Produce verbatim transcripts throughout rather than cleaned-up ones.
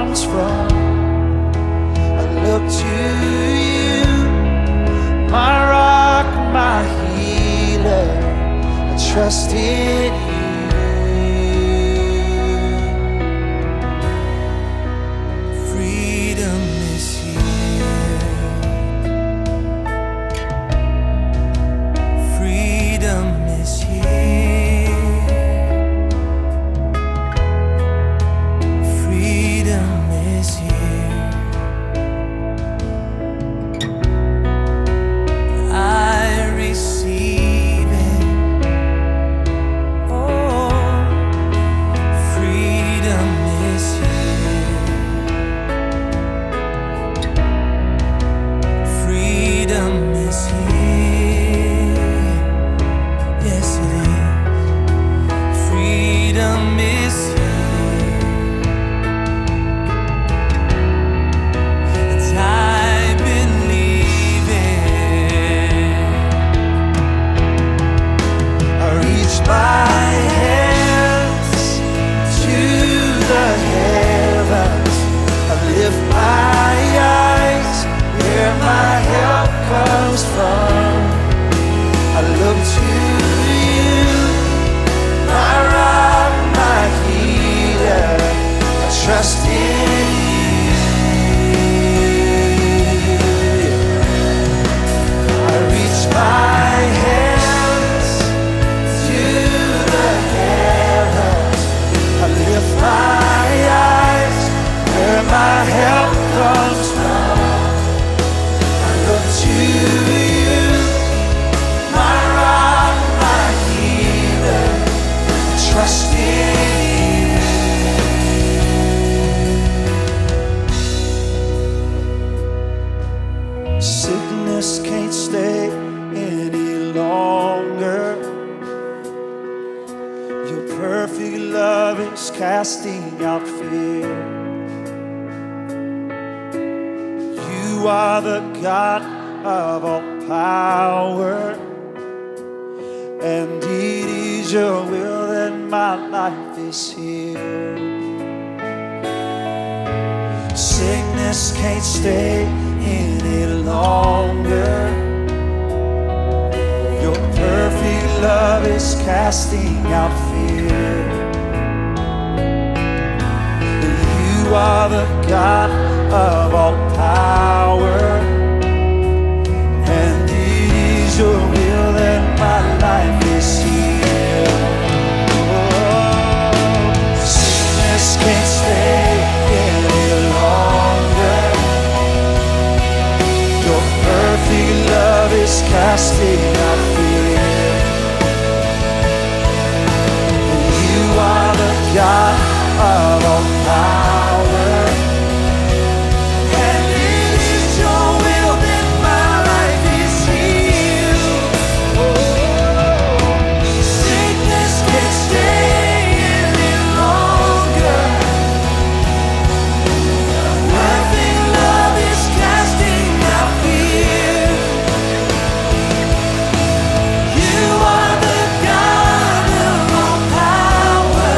comes from. I look to you, my rock, my healer. I trust in you. Freedom is here. Freedom is here. Freedom is here. I receive it. Oh, freedom is here. Freedom is here. Yes, it is. Freedom is here. And I believe it. I reach my hands to the heavens. I lift my eyes where my help comes from. I look to you, my rock, my healer. I trust in you. I reach my hands to the heavens. I lift my eyes where my help comes from. I look to you, my rock, my healer. I trust in you. Sickness can't stay any longer. Your perfect love is casting out fear. You are the God of all power, and it is your will that my life is healed. Sickness can't stay any longer. Your perfect love is casting out fear. You are the God of all power, and it is your will that my life is healed. Oh, sickness can't stay any longer. Your perfect love is casting out fear. You are the God of all power, and it is your will that my life is healed. Oh, sickness can't stay any longer. Perfect love is casting out fear. You are the God of all power,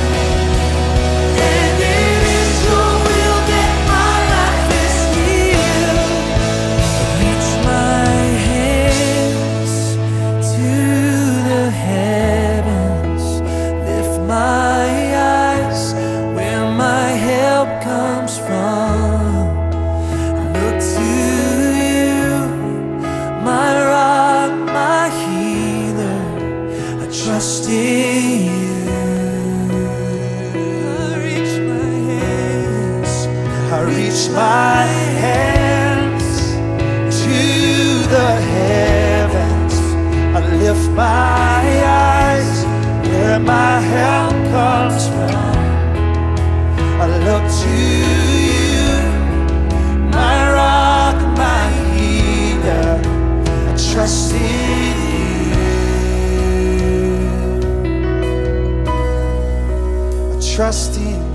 and it is your will that my life is healed. I reach my hands to the heavens, lift my eyes where my help comes from. Look to you, my rock, my healer. I trust in you. I reach my hands. I reach my hands to the heavens. I lift my eyes where my help comes from. I look to you, my rock, my healer. I trust in you. I trust in you.